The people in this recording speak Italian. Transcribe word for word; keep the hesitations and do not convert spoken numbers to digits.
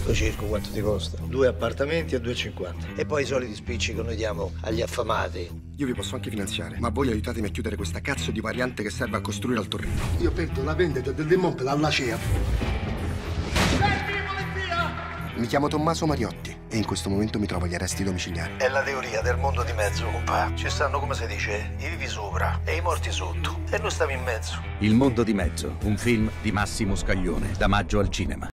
Lo circo quanto ti costa? Due appartamenti a due e cinquanta. E poi i soliti spicci che noi diamo agli affamati. Io vi posso anche finanziare, ma voi aiutatemi a chiudere questa cazzo di variante che serve a costruire al Torino. Io penso la vendita del Demonte alla C E A. Mi chiamo Tommaso Mariotti e in questo momento mi trovo agli arresti domiciliari. È la teoria del mondo di mezzo, compa. Ci stanno, come si dice, i vivi sopra e i morti sotto. E noi stiamo in mezzo. Il mondo di mezzo, un film di Massimo Scaglione, da maggio al cinema.